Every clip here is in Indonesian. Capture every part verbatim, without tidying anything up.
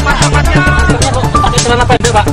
Pakai celana pendek, Pak.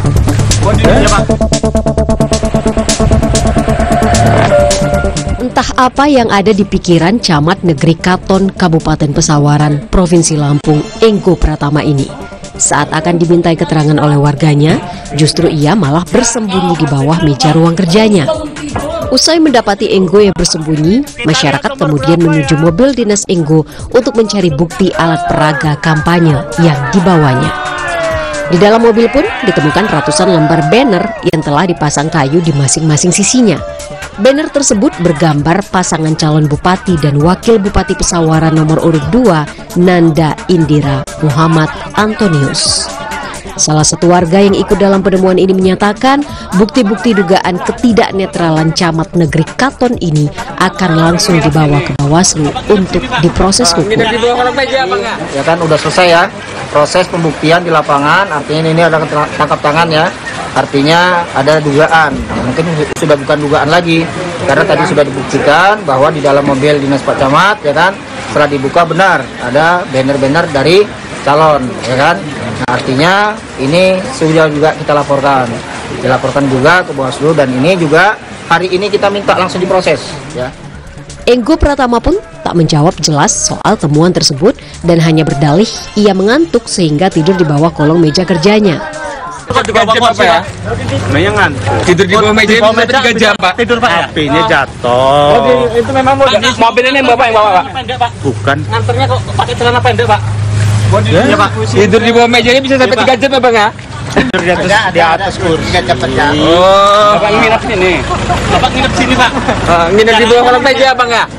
Entah apa yang ada di pikiran Camat Negeri Katon, Kabupaten Pesawaran, Provinsi Lampung, Enggo Pratama ini. Saat akan dimintai keterangan oleh warganya, justru ia malah bersembunyi di bawah meja ruang kerjanya. Usai mendapati Enggo yang bersembunyi, masyarakat kemudian menuju mobil dinas Enggo untuk mencari bukti alat peraga kampanye yang dibawanya. Di dalam mobil pun ditemukan ratusan lembar banner yang telah dipasang kayu di masing-masing sisinya. Banner tersebut bergambar pasangan calon bupati dan wakil bupati Pesawaran nomor urut dua, Nanda Indira Muhammad Antonius. Salah satu warga yang ikut dalam penemuan ini menyatakan bukti-bukti dugaan ketidaknetralan Camat Negeri Katon ini akan langsung dibawa ke Bawaslu untuk diproses hukum. Ya kan udah selesai ya proses pembuktian di lapangan, artinya ini ada tangkap tangan ya. Artinya ada dugaan, mungkin sudah bukan dugaan lagi, karena tadi sudah dibuktikan bahwa di dalam mobil dinas Pak Camat, ya kan, setelah dibuka benar ada banner-banner dari calon, ya kan. Nah, artinya ini sudah juga kita laporkan, dilaporkan juga ke Bawaslu dan ini juga hari ini kita minta langsung diproses, ya. Enggo Pratama pun tak menjawab jelas soal temuan tersebut dan hanya berdalih ia mengantuk sehingga tidur di bawah kolong meja kerjanya. Di bawah apa ya? Mayangan. Tidur di bawah meja bisa tiga jam, Pak. Tidur, Pak. H P-nya jatuh. Oh, itu memang mobil ini yang Bapak yang bawa, Pak. Pendek, Pak. Bukan. Nganternya kok pakai celana pendek, Pak. Ya, ya, Pak. Tidur di bawah meja ini bisa sampai tiga jam ya, Bang ya? Tidur di atas di atas kursi. Oh, Bapak nginep sini. Bapak nginep sini, Pak. Uh, nginep di bawah kolong meja, Bang ya?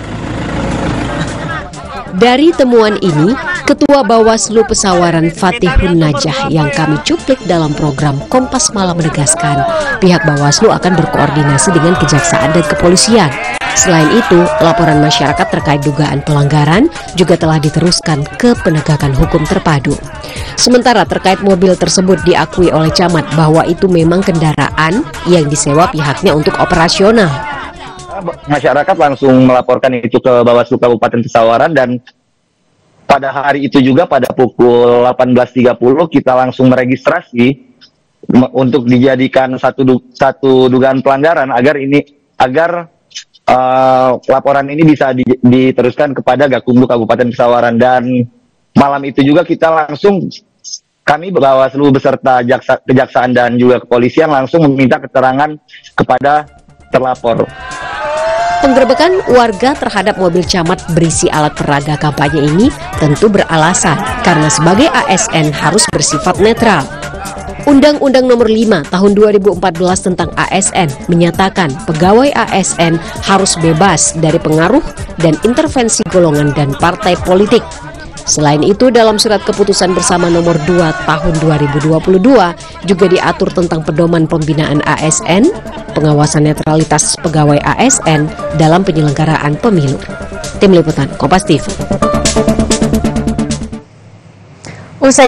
Dari temuan ini, Ketua Bawaslu Pesawaran Fatihun Najah yang kami cuplik dalam program Kompas Malam menegaskan pihak Bawaslu akan berkoordinasi dengan Kejaksaan dan Kepolisian. Selain itu, laporan masyarakat terkait dugaan pelanggaran juga telah diteruskan ke penegakan hukum terpadu. Sementara terkait mobil tersebut diakui oleh Camat bahwa itu memang kendaraan yang disewa pihaknya untuk operasional. Masyarakat langsung melaporkan itu ke Bawaslu Kabupaten Pesawaran dan pada hari itu juga pada pukul delapan belas tiga puluh kita langsung meregistrasi untuk dijadikan satu du satu dugaan pelanggaran agar ini agar uh, laporan ini bisa di diteruskan kepada Gakumdu Kabupaten Pesawaran. Dan malam itu juga kita langsung kami Bawaslu beserta jaksa, Kejaksaan dan juga Kepolisian langsung meminta keterangan kepada terlapor. Penggerebekan warga terhadap mobil Camat berisi alat peraga kampanye ini tentu beralasan karena sebagai A S N harus bersifat netral. Undang-Undang Nomor lima Tahun dua ribu empat belas tentang A S N menyatakan pegawai A S N harus bebas dari pengaruh dan intervensi golongan dan partai politik. Selain itu, dalam surat keputusan bersama nomor dua tahun dua ribu dua puluh dua juga diatur tentang pedoman pembinaan A S N, pengawasan netralitas pegawai A S N dalam penyelenggaraan pemilu. Tim Liputan Kompas T V.